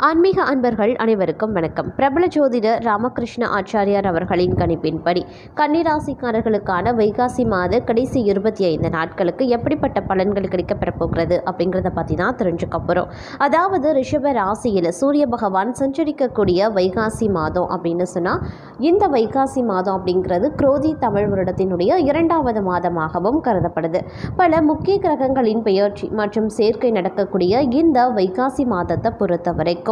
ஆன்மீக அன்பர்கள் அனைவருக்கும் வணக்கம். பிரபல ஜோதிடர் ராமகிருஷ்ண ஆச்சாரியார் அவர்களின் கணிப்பின்படி கன்னிராசிக்காரர்களுக்கான வைகாசி மாத கடைசி 25 நாட்களுக்கு எப்படிப்பட்ட பலன்கள் கிடைக்கப்பெற போகிறது அப்படிங்கிறத பற்றி தான் தெரிஞ்சுக்க போகிறோம். அதாவது ரிஷப ராசியில் சூரிய பகவான் சஞ்சரிக்கக்கூடிய வைகாசி மாதம் அப்படின்னு சொன்னால், இந்த வைகாசி மாதம் அப்படிங்கிறது குரோதி தமிழ் வருடத்தினுடைய 2வது மாதமாகவும் கருதப்படுது. பல முக்கிய கிரகங்களின் பெயர்ச்சி மற்றும் சேர்க்கை நடக்கக்கூடிய இந்த வைகாசி மாதத்தை பொறுத்த வரைக்கும்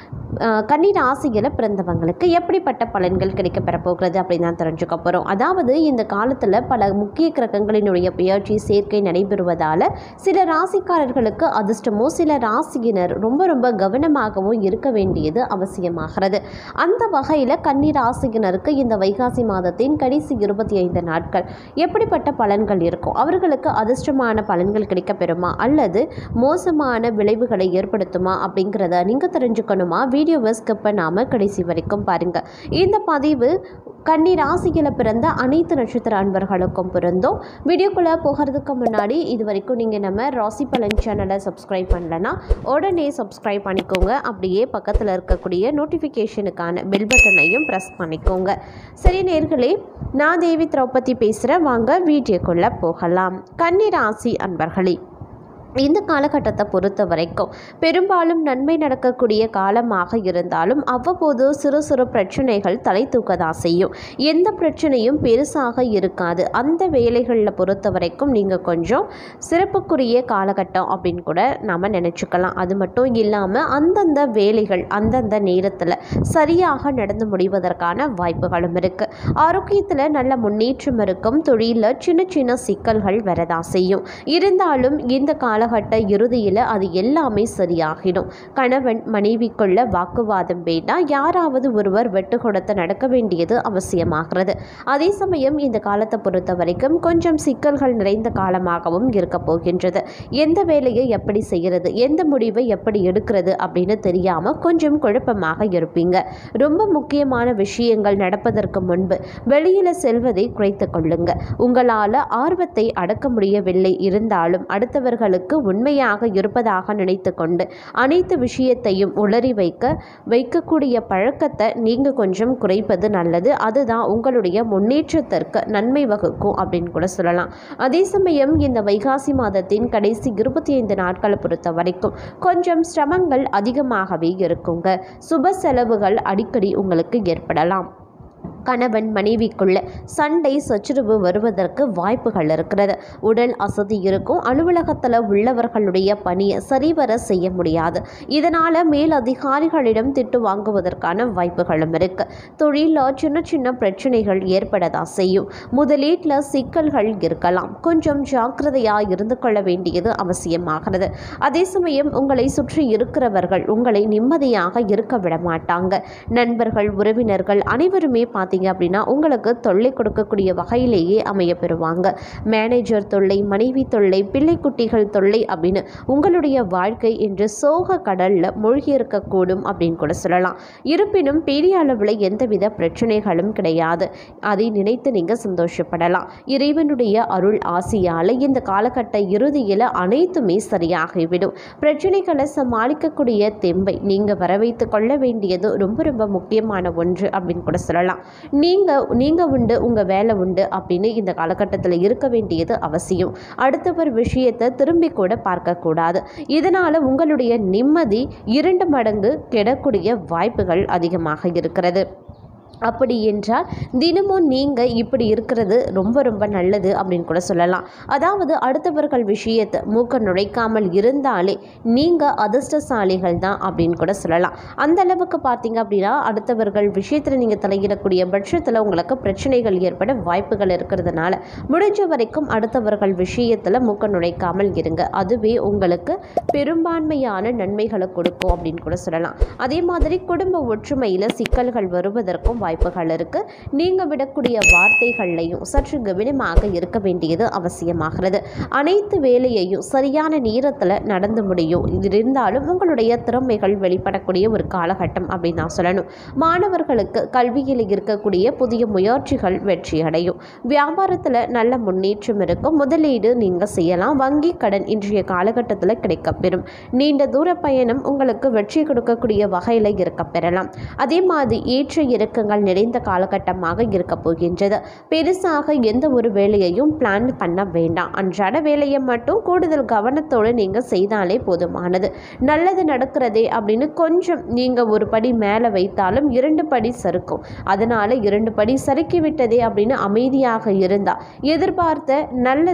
கன்னி ராசியில் பிறந்தவங்களுக்கு எப்படிப்பட்ட பலன்கள் கிடைக்கப்பெற போகிறது அப்படின்னு தான் தெரிஞ்சுக்க போகிறோம். அதாவது இந்த காலத்தில் பல முக்கிய கிரகங்களினுடைய பெயர்ச்சி சேர்க்கை நடைபெறுவதால் சில ராசிக்காரர்களுக்கு அதிர்ஷ்டமோ, சில ராசியினர் ரொம்ப கவனமாகவும் இருக்க வேண்டியது அவசியமாகிறது. அந்த வகையில் கன்னி ராசியினருக்கு இந்த வைகாசி மாதத்தின் கடைசி 25 நாட்கள் எப்படிப்பட்ட பலன்கள் இருக்கும், அவர்களுக்கு அதிர்ஷ்டமான பலன்கள் கிடைக்கப்பெறுமா அல்லது மோசமான விளைவுகளை ஏற்படுத்துமா அப்படிங்கிறத நீங்கள் தெரிஞ்சுக்கணுமா? வீடியோவை ஸ்கிப் பண்ணாமல் கடைசி வரைக்கும் பாருங்கள். இந்த பதிவு கன்னி ராசியில் பிறந்த அனைத்து நட்சத்திர அன்பர்களுக்கும் பொருந்தும். வீடியோக்குள்ளே போகிறதுக்கு முன்னாடி இது வரைக்கும் நீங்கள் நம்ம ராசி பலன் சேனலை சப்ஸ்கிரைப் பண்ணலன்னா உடனே சப்ஸ்கிரைப் பண்ணிக்கோங்க. அப்படியே பக்கத்தில் இருக்கக்கூடிய நோட்டிஃபிகேஷனுக்கான பெல் பட்டனையும் ப்ரெஸ் பண்ணிக்கோங்க. சரி நேயர்களே, நான் தேவி திரௌபதி பேசுகிறேன். வாங்க வீடியோக்குள்ளே போகலாம். கன்னி ராசி அன்பர்களே, இந்த காலகட்டத்தை பொறுத்த வரைக்கும் பெரும்பாலும் நன்மை நடக்கக்கூடிய காலமாக இருந்தாலும் அவ்வப்போது சிறு பிரச்சனைகள் தலை தூக்கதான் செய்யும். எந்த பிரச்சனையும் பெருசாக இருக்காது. அந்த வேலைகளில் பொறுத்த வரைக்கும் நீங்கள் கொஞ்சம் சிறப்புக்குரிய காலகட்டம் அப்படின்னு கூட நாம் நினச்சிக்கலாம். அது மட்டும் இல்லாமல் அந்தந்த வேலைகள் அந்தந்த நேரத்தில் சரியாக நடந்து முடிவதற்கான வாய்ப்புகளும் இருக்குது. ஆரோக்கியத்தில் நல்ல முன்னேற்றம் இருக்கும். தொழிலில் சின்ன சிக்கல்கள் வரதா செய்யும். இருந்தாலும் இந்த காலகட்ட இறுதியில் அது எல்லாமே சரியாகிடும். கணவன் மனைவிக்குள்ள வாக்குவாதம் வேண்டாம். யாராவது ஒருவர் வெட்டு கொடுத்து நடக்க வேண்டியது அவசியமாகிறது. அதே சமயம் இந்த காலத்தை பொறுத்த வரைக்கும் கொஞ்சம் சிக்கல்கள் நிறைந்த காலமாகவும் இருக்க போகின்றது. எந்த வேலையை எப்படி செய்கிறது, எந்த முடிவை எப்படி எடுக்கிறது அப்படின்னு தெரியாமல் கொஞ்சம் குழப்பமாக இருப்பீங்க. ரொம்ப முக்கியமான விஷயங்கள் நடப்பதற்கு முன்பு வெளியில் செல்வதை குறைத்து கொள்ளுங்க. உங்களால் ஆர்வத்தை அடக்க முடியவில்லை, இருந்தாலும் அடுத்தவர்களுக்கு உண்மையாக இருப்பதாக நினைத்து கொண்டு அனைத்து விஷயத்தையும் உளறி வைக்கக்கூடிய பழக்கத்தை நீங்கள் கொஞ்சம் குறைப்பது நல்லது. அதுதான் உங்களுடைய முன்னேற்றத்திற்கு நன்மை வகுக்கும் அப்படின்னு கூட சொல்லலாம். அதே சமயம் இந்த வைகாசி மாதத்தின் கடைசி 25 நாட்களை பொறுத்த வரைக்கும் கொஞ்சம் சிரமங்கள் அதிகமாகவே இருக்குங்க. சுப செலவுகள் அடிக்கடி உங்களுக்கு ஏற்படலாம். கணவன் மனைவிக்குள்ள சண்டை சச்சரவு வருவதற்கு வாய்ப்புகள் இருக்கிறது. உடல் அசதி இருக்கும். அலுவலகத்தில் உள்ளவர்களுடைய பணியை சரிவர செய்ய முடியாது. இதனால் மேல் அதிகாரிகளிடம் திட்டு வாங்குவதற்கான வாய்ப்புகளும் இருக்கு. தொழிலில் சின்ன பிரச்சனைகள் ஏற்படதா செய்யும். முதலீட்டில் சிக்கல்கள் இருக்கலாம். கொஞ்சம் ஜாக்கிரதையாக இருந்து கொள்ள வேண்டியது அவசியமாகிறது. அதே சமயம் உங்களை சுற்றி இருக்கிறவர்கள் உங்களை நிம்மதியாக இருக்க விட மாட்டாங்க. நண்பர்கள், உறவினர்கள் அனைவருமே அப்படின்னா உங்களுக்கு தொல்லை கொடுக்கக்கூடிய வகையிலேயே அமைய பெறுவாங்க. மேனேஜர் தொல்லை, மனைவி தொல்லை, பிள்ளை குட்டிகள் தொல்லை அப்படின்னு உங்களுடைய வாழ்க்கை என்று சோக கடல்ல மூழ்கி இருக்கக்கூடும் அப்படின்னு கூட சொல்லலாம். இருப்பினும் பெரிய அளவில் எந்தவித பிரச்சனைகளும் கிடையாது. அதை நினைத்து நீங்க சந்தோஷப்படலாம். இறைவனுடைய அருள் ஆசியால இந்த காலகட்ட இறுதியில் அனைத்துமே சரியாகிவிடும். பிரச்சனைகளை சமாளிக்கக்கூடிய தெம்பை நீங்க வரவைத்துக் கொள்ள வேண்டியது ரொம்ப முக்கியமான ஒன்று அப்படின்னு கூட சொல்லலாம். நீங்க உண்டு, உங்க வேலை உண்டு அப்படின்னு இந்த காலகட்டத்தில் இருக்க வேண்டியது அவசியம். அடுத்தவர் விஷயத்தை திரும்பி கூட பார்க்க கூடாது. இதனால உங்களுடைய நிம்மதி 2 மடங்கு கெடக்கூடிய வாய்ப்புகள் அதிகமாக இருக்கிறது. அப்படி என்றால் தினமும் நீங்கள் இப்படி இருக்கிறது ரொம்ப நல்லது அப்படின்னு கூட சொல்லலாம். அதாவது அடுத்தவர்கள் விஷயத்தை மூக்க நுழைக்காமல் இருந்தாலே நீங்கள் அதிர்ஷ்டசாலிகள் தான் அப்படின்னு கூட சொல்லலாம். அந்த அளவுக்கு பார்த்தீங்க அப்படின்னா அடுத்தவர்கள் விஷயத்தில் நீங்கள் தலையிடக்கூடிய பட்சத்தில் உங்களுக்கு பிரச்சனைகள் ஏற்பட வாய்ப்புகள் இருக்கிறதுனால முடிஞ்ச வரைக்கும் அடுத்தவர்கள் விஷயத்தில் மூக்க நுழைக்காமல் இருங்க. அதுவே உங்களுக்கு பெரும்பான்மையான நன்மைகளை கொடுக்கும் அப்படின்னு கூட சொல்லலாம். அதே மாதிரி குடும்ப ஒற்றுமையில் சிக்கல்கள் வருவதற்கும் வாய்ப்புகள் இருக்குது. நீங்கள் விடக்கூடிய வார்த்தைகள்லையும் சற்று கவனமாக இருக்க வேண்டியது அவசியமாகிறது. அனைத்து வேலையையும் சரியான நேரத்தில் நடந்து முடியும். இது இருந்தாலும் உங்களுடைய திறமைகள் வெளிப்படக்கூடிய ஒரு காலகட்டம் அப்படின்னு நான் சொல்லணும். மாணவர்களுக்கு கல்வியில் இருக்கக்கூடிய புதிய முயற்சிகள் வெற்றியடையும். வியாபாரத்தில் நல்ல முன்னேற்றம் இருக்கும். முதலீடு நீங்கள் செய்யலாம். வங்கி கடன் இன்றைய காலகட்டத்தில் கிடைக்கப்பெறும். நீண்ட தூர பயணம் உங்களுக்கு வெற்றி கொடுக்கக்கூடிய வகையில் இருக்க பெறலாம். அதே மாதிரி ஏற்ற இறக்கங்கள் நிறைந்த காலகட்டமாக இருக்க போகின்றது. பெருசாக எந்த ஒரு வேலையையும் பிளான் பண்ண வேண்டாம். அன்றாட வேலையை மட்டும் கூடுதல் கவனத்தோடு நீங்கள் செய்தாலே போதுமானது. நல்லது நடக்கிறதே அப்படின்னு கொஞ்சம் நீங்கள் ஒரு படி மேலே வைத்தாலும் 2 படி சறுக்கும். அதனால் 2 படி சறுக்கி விட்டதே அப்படின்னு அமைதியாக இருந்தால் எதிர்பார்த்த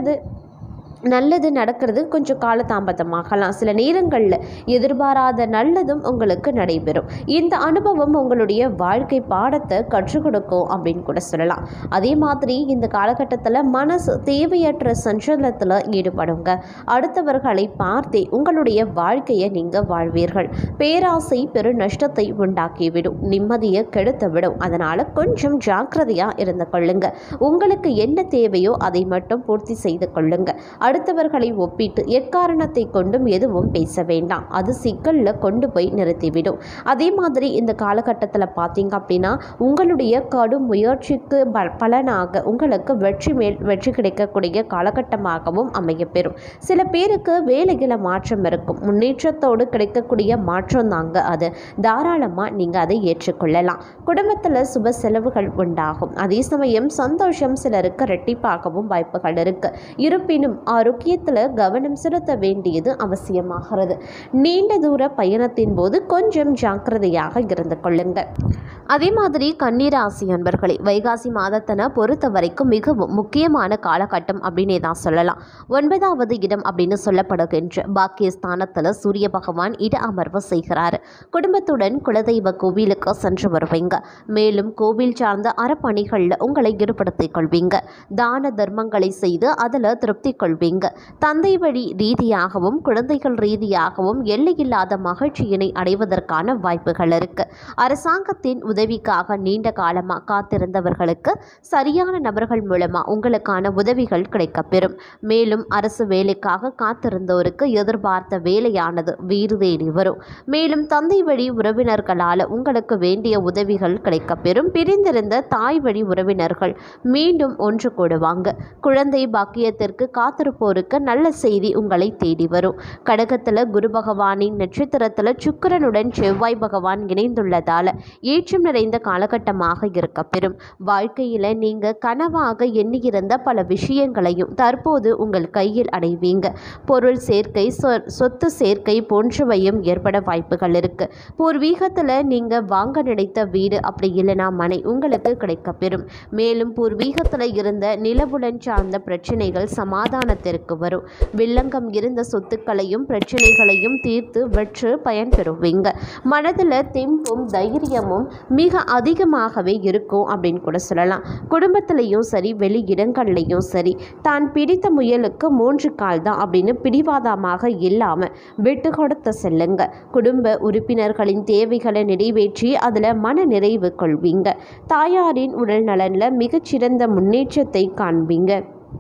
நல்லது நடக்கிறது கொஞ்சம் காலதாமதமாகலாம். சில நேரங்களில் எதிர்பாராத நல்லதும் உங்களுக்கு நடைபெறும். இந்த அனுபவம் உங்களுடைய வாழ்க்கை பாடத்தை கற்றுக் கொடுக்கும் அப்படின்னு கூட சொல்லலாம். அதே மாதிரி இந்த காலகட்டத்தில் மனசு தேவையற்ற சஞ்சலத்தில் ஈடுபடுங்க. அடுத்தவர்களை பார்த்தே உங்களுடைய வாழ்க்கையை நீங்கள் வாழ்வீர்கள். பேராசை பெரு நஷ்டத்தை உண்டாக்கிவிடும். நிம்மதியை கெடுத்து விடும். அதனால் கொஞ்சம் ஜாக்கிரதையாக இருந்து கொள்ளுங்க. உங்களுக்கு என்ன தேவையோ அதை மட்டும் பூர்த்தி செய்து கொள்ளுங்க. அடுத்தவர்களை ஒப்பிட்டு எக்காரணத்தை கொண்டும் எதுவும் பேச வேண்டாம். அது சிக்கலில் கொண்டு போய் நிறுத்திவிடும். அதே மாதிரி இந்த காலகட்டத்தில் பார்த்தீங்க அப்படின்னா உங்களுடைய கடும் முயற்சிக்கு பலனாக உங்களுக்கு வெற்றி மேல் வெற்றி கிடைக்கக்கூடிய காலகட்டமாகவும் அமையப்பெறும். சில பேருக்கு வேலையில் மாற்றம் இருக்கும். முன்னேற்றத்தோடு கிடைக்கக்கூடிய மாற்றம் தாங்க அது. தாராளமாக நீங்கள் அதை ஏற்றுக்கொள்ளலாம். குடும்பத்தில் சுப செலவுகள் உண்டாகும். அதே சமயம் சந்தோஷம் சிலருக்கு இரட்டிப்பாகவும் வாய்ப்புகள் இருக்கு. இருப்பினும் ஆரோக்கியத்தில் கவனம் செலுத்த வேண்டியது அவசியமாகிறது. நீண்ட தூர பயணத்தின் போது கொஞ்சம் ஜாக்கிரதையாக இருந்து கொள்ளுங்க. அதே மாதிரி கன்னிராசி அன்பர்களே, வைகாசி மாதத்தினை பொறுத்த வரைக்கும் மிகவும் முக்கியமான காலகட்டம் அப்படின்னே தான் சொல்லலாம். 9வது இடம் அப்படின்னு சொல்லப்படுகின்ற பாக்கியஸ்தானத்தில் சூரிய பகவான் இட அமர்வு செய்கிறார். குடும்பத்துடன் குலதெய்வ கோவிலுக்கு சென்று வருவீங்க. மேலும் கோவில் சார்ந்த அறப்பணிகளில் உங்களை ஈடுபடுத்திக் கொள்வீங்க. தான தர்மங்களை செய்து அதில் திருப்தி கொள்வீங்க. தந்தை வழி ரீதியாகவும் குழந்தைகள் ரீதியாகவும் எல்லையில்லாத மகிழ்ச்சியினை அடைவதற்கான வாய்ப்புகள் இருக்கு. அரசாங்கத்தின் உதவிக்காக நீண்ட காலமாக காத்திருந்தவர்களுக்கு சரியான நபர்கள் மூலமா உங்களுக்கான உதவிகள் கிடைக்கப்பெறும். மேலும் அரசு வேலைக்காக காத்திருந்தோருக்கு எதிர்பார்த்த வேலையானது வீடு தேடி வரும். மேலும் தந்தை வழி உறவினர்களால் உங்களுக்கு வேண்டிய உதவிகள் கிடைக்கப்பெறும். பிரிந்திருந்த தாய் வழி உறவினர்கள் மீண்டும் ஒன்று கூடுவாங்க. குழந்தை பாக்கியத்திற்கு காத்திருப்போருக்கு நல்ல செய்தி உங்களை தேடி வரும். கடகத்தில் குரு பகவானின் நட்சத்திரத்தில் சுக்கிரனுடன் செவ்வாய் பகவான் இணைந்துள்ளதால் ஏற்றம் நிறைந்த காலகட்டமாக இருக்கப்பெறும். வாழ்க்கையில் நீங்கள் கனவாக எண்ணியிருந்த பல விஷயங்களையும் தற்போது உங்கள் கையில் அடைவீங்க. பொருள் சேர்க்கை, சொத்து சேர்க்கை போன்றவையும் ஏற்பட வாய்ப்புகள் இருக்கு. பூர்வீகத்தில் நீங்கள் வாங்க நினைத்த வீடு அப்படி இல்லைனா மனை உங்களுக்கு கிடைக்கப்பெறும். மேலும் பூர்வீகத்தில் இருந்த நிலவுடன் சார்ந்த பிரச்சனைகள் சமாதானத்திற்கு வரும். வில்லங்கம் இருந்த சொத்துக்களையும் பிரச்சனைகளையும் தீர்த்து வெற்று பயன்பெறுவீங்க. மனதில் தெம்பும் தைரியமும் மிக அதிகமாகவே இருக்கும் அப்படின்னு கூட சொல்லலாம். குடும்பத்திலையும் சரி வெளி இடங்கள்லையும் சரி தான் பிடித்த முயலுக்கு 3 கால் தான் அப்படின்னு பிடிவாதமாக இல்லாமல் விட்டு கொடுத்து செல்லுங்க. குடும்ப உறுப்பினர்களின் தேவைகளை நிறைவேற்றி அதில் மன நிறைவு கொள்வீங்க. தாயாரின் உடல் நலனில் மிகச்சிறந்த முன்னேற்றத்தை காண்பீங்க.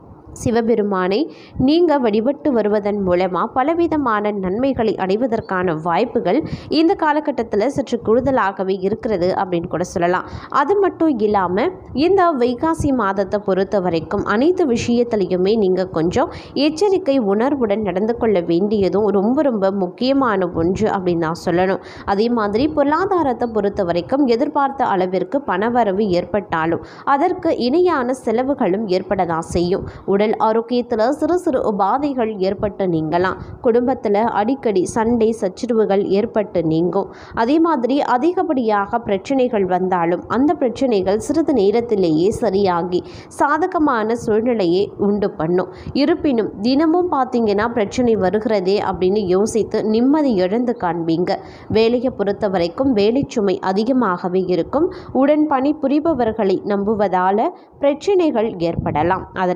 சிவபெருமானை நீங்கள் வழிபட்டு வருவதன் மூலமாக பலவிதமான நன்மைகளை அடைவதற்கான வாய்ப்புகள் இந்த காலகட்டத்தில் சற்று கூடுதலாகவே இருக்கிறது அப்படின்னு கூட சொல்லலாம். அது மட்டும் இல்லாமல் இந்த வைகாசி மாதத்தை பொறுத்த வரைக்கும் அனைத்து விஷயத்திலையுமே நீங்கள் கொஞ்சம் எச்சரிக்கை உணர்வுடன் நடந்து கொள்ள வேண்டியதும் ரொம்ப ரொம்ப முக்கியமான ஒன்று அப்படின்னு நான் சொல்லணும். அதே மாதிரி பொருளாதாரத்தை பொறுத்த வரைக்கும் எதிர்பார்த்த அளவிற்கு பணவரவு ஏற்பட்டாலும் அதற்கு இணையான செலவுகளும் ஏற்படதான் செய்யும். உடல் ஆரோக்கியத்தில் சிறு சிறு உபாதைகள் ஏற்பட்டு நீங்கலாம். குடும்பத்தில் அடிக்கடி சண்டை சச்சரவுகள் ஏற்பட்டு நீங்கும். அதே மாதிரி அதிகப்படியாக பிரச்சனைகள் வந்தாலும் அந்த பிரச்சனைகள் சிறிது நேரத்திலேயே சரியாகி சாதகமான சூழ்நிலையை உண்டு பண்ணும். இருப்பினும் தினமும் பார்த்தீங்கன்னா பிரச்சனை வருகிறதே அப்படின்னு யோசித்து நிம்மதி இழந்து காண்பீங்க. வேலையை பொறுத்த வரைக்கும் வேலை சுமை அதிகமாகவே இருக்கும். உடன் பணி புரிபவர்களை நம்புவதால் பிரச்சனைகள் ஏற்படலாம். அதனால் உடன்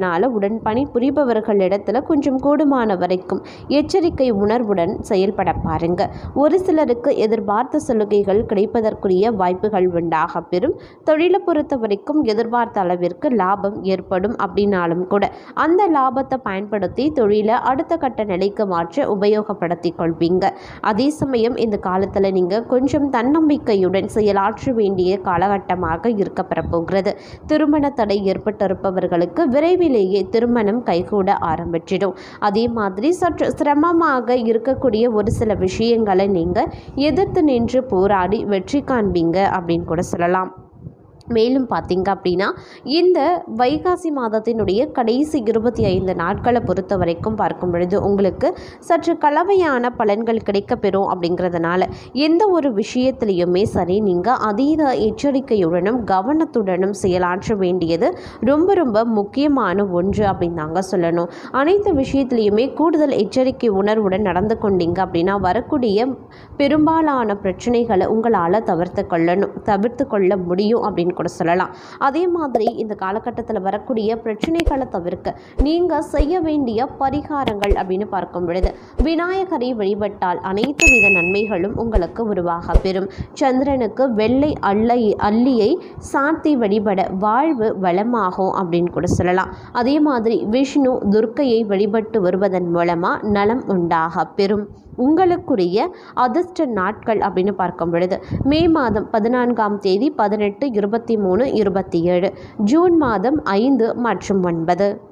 உடன் பணிபுரிபவர்களிடத்தில் கொஞ்சம் கூடுமான வரைக்கும் எச்சரிக்கை உணர்வுடன் செயல்பட பாருங்க. ஒரு சிலருக்கு எதிர்பார்த்த சலுகைகள் கிடைப்பதற்குரிய வாய்ப்புகள் உண்டாக பெறும். தொழிலை பொறுத்த வரைக்கும் எதிர்பார்த்த அளவிற்கு லாபம் ஏற்படும் அப்படின்னாலும் கூட அந்த லாபத்தை பயன்படுத்தி தொழிலை அடுத்த கட்ட நிலைக்கு மாற்ற உபயோகப்படுத்திக் கொள்வீங்க. அதே சமயம் இந்த காலத்தில் நீங்கள் கொஞ்சம் தன்னம்பிக்கையுடன் செயலாற்ற வேண்டிய காலகட்டமாக இருக்கப்பெற போகிறது. திருமண தடை ஏற்பட்டிருப்பவர்களுக்கு விரைவிலேயே திருமணம் கைகூட ஆரம்பிச்சிடும். அதே மாதிரி சற்று சிரமமாக இருக்கக்கூடிய ஒரு சில விஷயங்களை நீங்கள் எதிர்த்து நின்று போராடி வெற்றி காண்பீங்க அப்படின்னு கூட சொல்லலாம். மேலும் பார்த்தீங்க அப்படின்னா இந்த வைகாசி மாதத்தினுடைய கடைசி 25 நாட்களை பொறுத்த வரைக்கும் பார்க்கும் பொழுது உங்களுக்கு சற்று கலவையான பலன்கள் கிடைக்கப்பெறும். அப்படிங்கிறதுனால எந்த ஒரு விஷயத்திலையுமே சரி நீங்கள் அதீத எச்சரிக்கையுடனும் கவனத்துடனும் செயலாற்ற வேண்டியது ரொம்ப ரொம்ப முக்கியமான ஒன்று அப்படின்னு தாங்க சொல்லணும். அனைத்து விஷயத்திலையுமே கூடுதல் எச்சரிக்கை உணர்வுடன் நடந்து கொண்டீங்க அப்படின்னா வரக்கூடிய பெரும்பாலான பிரச்சனைகளை உங்களால் தவிர்த்து கொள்ள முடியும் அப்படின்னு கூட சொல்லலாம். அதே மாதிரி இந்த காலகட்டத்தில் வரக்கூடிய பிரச்சனைகளை தவிர்க்க நீங்கள் செய்ய வேண்டிய பரிகாரங்கள் அப்படின்னு பார்க்கும் பொழுது விநாயகரை வழிபட்டால் அனைத்து வித நன்மைகளும் உங்களுக்கு உருவாக பெறும். சந்திரனுக்கு வெள்ளை அல்லியை சாத்தி வழிபட வாழ்வு வளமாகும் அப்படின்னு கூட சொல்லலாம். அதே மாதிரி விஷ்ணு துர்க்கையை வழிபட்டு வருவதன் மூலமாக நலம் உண்டாக பெறும். உங்களுக்குரிய அதிர்ஷ்ட நாட்கள் அப்படின்னு பார்க்கும் பொழுது மே மாதம் 14ஆம் தேதி 18, 23, 27, ஜூன் மாதம் 5 மற்றும் 9.